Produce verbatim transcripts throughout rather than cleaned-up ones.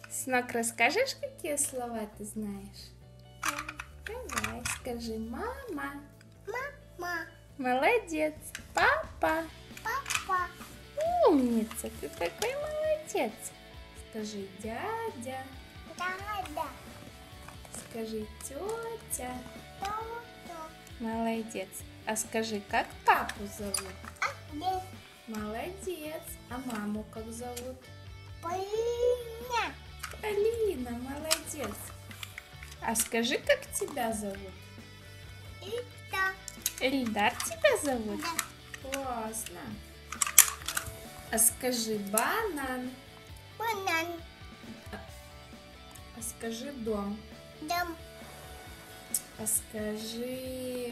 Сынок, расскажешь, какие слова ты знаешь? Давай, скажи: мама. Мама. Молодец. Папа. Папа. Умница, ты такой молодец. Скажи: дядя. Дядя. Скажи: тетя. Тетя. Молодец. А скажи, как папу зовут? Алина. Молодец. А маму как зовут? Полина. Алина, молодец. А скажи, как тебя зовут? Ида. Эльдар тебя зовут? Да. Классно. А скажи: банан. Банан. А скажи: дом. Дом. А скажи: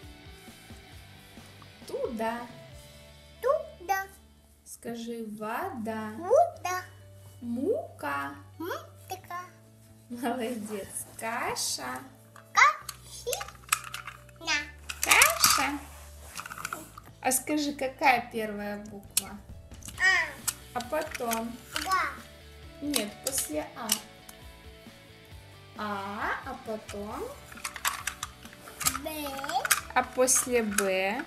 туда. Туда. Скажи: вода. Вода. Мука. Мультика. Молодец. Каша. Кашина. Каша. А скажи, какая первая буква? А. А потом? Да. Нет, после А. А, а потом? Б. А после Б?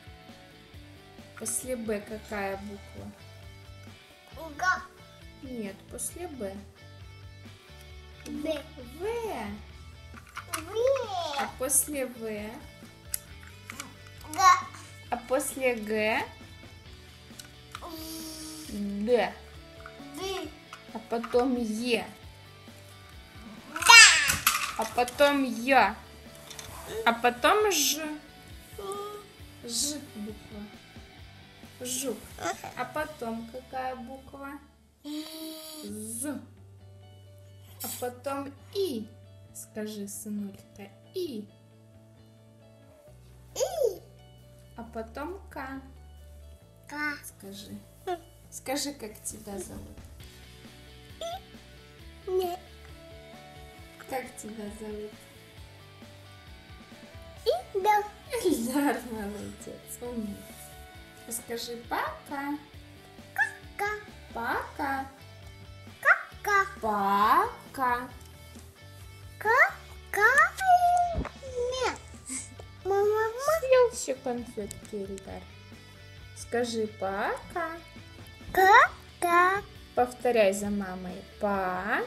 После Б какая буква? Г. Нет, после Б. Б. В. В. А после В? Г. А после Г? Д. Д. А потом Е. Да. А потом Я. А потом Ж. Ж буква. Жук. А потом какая буква? З. А потом И. Скажи, сынулька, И. И. А потом К. К. Скажи. Скажи, как тебя зовут. Не. Как тебя зовут? Ида. Эльдар, молодец, умница. Скажи: пока. Ка. Пока. Ка. Пока. Ка. Ка. Не. Мама. Съел все конфетки, Эльдар. Скажи: пока. Ка. Ка. Повторяй за мамой. Па.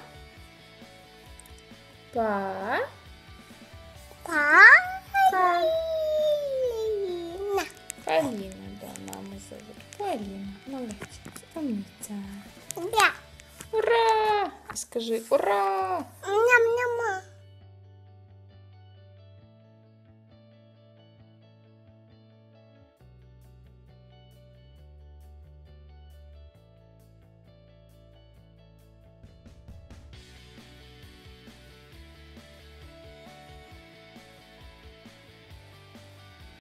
Па. Па. Ка. Полина. Полина, да, маму зовут. Полина. Молодец. Умница. Да. Ура! Скажи: ура! Ням-ням.